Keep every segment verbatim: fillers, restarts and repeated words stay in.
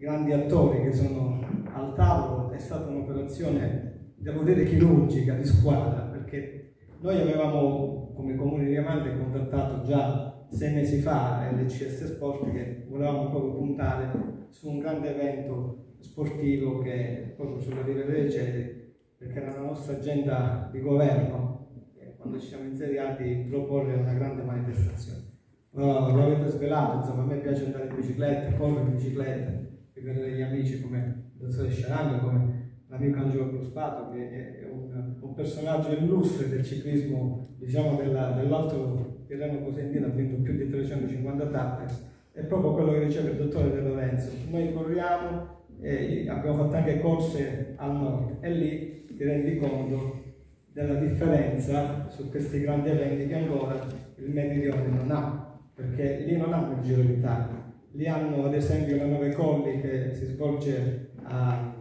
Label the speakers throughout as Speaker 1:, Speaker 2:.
Speaker 1: grandi attori che sono al tavolo. È stata un'operazione, devo dire, chirurgica, di squadra, perché noi avevamo come Comune di Diamante contattato già sei mesi fa l'E C S Sport, che volevamo proprio puntare su un grande evento sportivo che è proprio sulla Riva dei Cedri, perché nella nostra agenda di governo, quando ci siamo insediati, proporre una grande manifestazione. Uh, lo avete svelato, insomma, a me piace andare in bicicletta, correre in bicicletta, vedere degli amici come il dottore Sciaranga, come l'amico Angelo Cruspato, che è un, un personaggio illustre del ciclismo, diciamo, dell'Alto Tirreno Cosentino, ha vinto più di trecentocinquanta tappe, è proprio quello che diceva il dottore De Lorenzo. Noi corriamo, e abbiamo fatto anche corse al nord, e lì ti rendi conto della differenza su questi grandi eventi che ancora il Meridione non ha, perché lì non hanno il Giro d'Italia, lì hanno ad esempio la Nove Colli che si svolge a,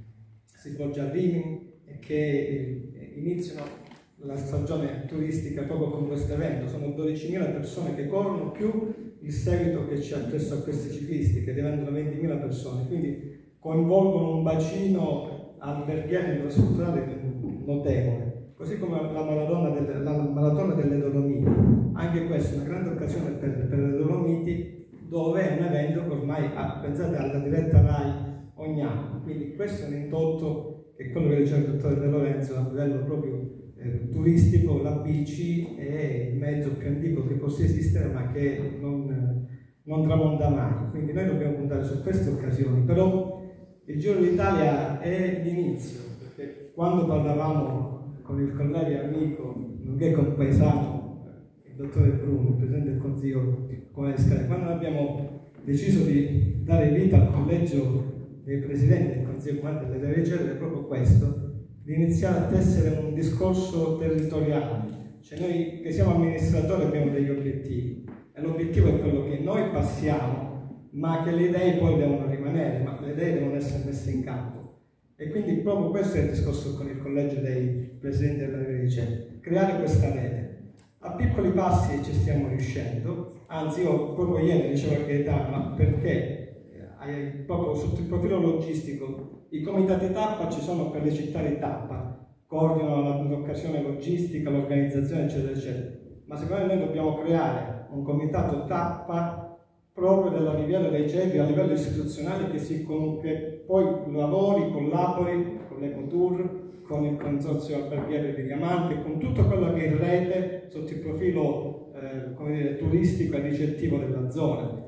Speaker 1: si svolge a Rimini e che iniziano la stagione turistica proprio con questo evento. Sono dodicimila persone che corrono, più il seguito che c'è appresso a questi ciclisti, che diventano ventimila persone, quindi coinvolgono un bacino alberghiero infrastrutturale notevole. Così come la maratona delle, la maratona delle Dolomiti, anche questa è una grande occasione per, per le Dolomiti, dove è un evento che ormai, ah, pensate alla diretta RAI ogni anno, quindi questo è un indotto che è quello che diceva il dottore De Lorenzo a livello proprio eh, turistico. La bici è il mezzo più antico che possa esistere, ma che non, non tramonta mai, quindi noi dobbiamo puntare su queste occasioni. Però il Giro d'Italia è l'inizio, perché quando parlavamo con il collega e amico, nonché compaesano, il dottore Bruno, il Presidente del Consiglio Comunale di Scala, quando abbiamo deciso di dare vita al collegio dei Presidenti del Consiglio Comunale delle Regioni, è proprio questo, di iniziare a tessere un discorso territoriale. Cioè noi che siamo amministratori abbiamo degli obiettivi, e l'obiettivo è quello che noi passiamo, ma che le idee poi devono rimanere, ma le idee devono essere messe in campo. E quindi proprio questo è il discorso con il collegio dei presidenti della Regione, creare questa rete. A piccoli passi ci stiamo riuscendo, anzi io proprio ieri dicevo a Gaetano, ma perché eh, proprio sotto il profilo logistico i comitati tappa ci sono per le città di tappa, coordinano l'occasione logistica, l'organizzazione eccetera eccetera, ma secondo me noi dobbiamo creare un comitato tappa proprio della Riviera dei Cedri a livello istituzionale, che, si, che poi lavori, collabori con l'Ecotour, con il Consorzio Alberghiero di Diamante, con tutto quello che è in rete sotto il profilo eh, come dire, turistico e ricettivo della zona.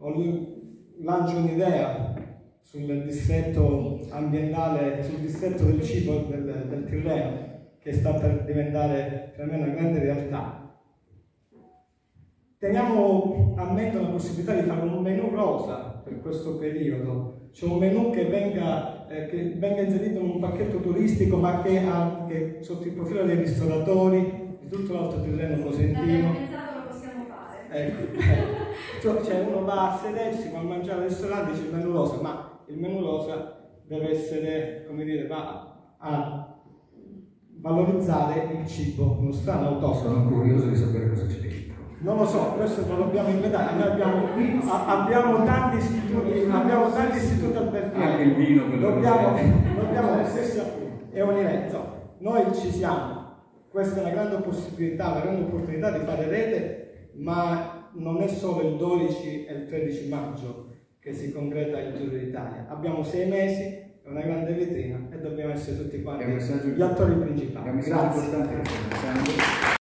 Speaker 1: Lancio un'idea sul distretto ambientale, sul distretto del cibo del, del Tirreno, che sta per diventare per me una grande realtà. Teniamo a mente la possibilità di fare un menù rosa per questo periodo, cioè un menù che venga, eh, che venga inserito in un pacchetto turistico, ma che anche sotto il profilo dei ristoratori di tutto l'Alto Tirreno Cosentino.
Speaker 2: Pensato lo possiamo fare.
Speaker 1: Ecco, eh. Cioè uno va a sedersi, va a mangiare al ristorante, dice il menù rosa, ma il menù rosa deve essere, come dire, va a valorizzare il cibo nostrano autoctono.
Speaker 3: Sono curioso di sapere cosa c'è dentro.
Speaker 1: Non lo so, questo non lo dobbiamo inventare. Noi abbiamo, a, abbiamo tanti istituti, abbiamo tanti istituti alberghieri.
Speaker 3: Anche il vino, quello
Speaker 1: dobbiamo, dobbiamo la stessa è un'irezza. Noi ci siamo. Questa è una grande possibilità, una grande opportunità di fare rete, ma non è solo il dodici e il tredici maggio che si concreta il Giro d'Italia. Abbiamo sei mesi, è una grande vetrina e dobbiamo essere tutti quanti gli attori principali.
Speaker 3: È un messaggio importante.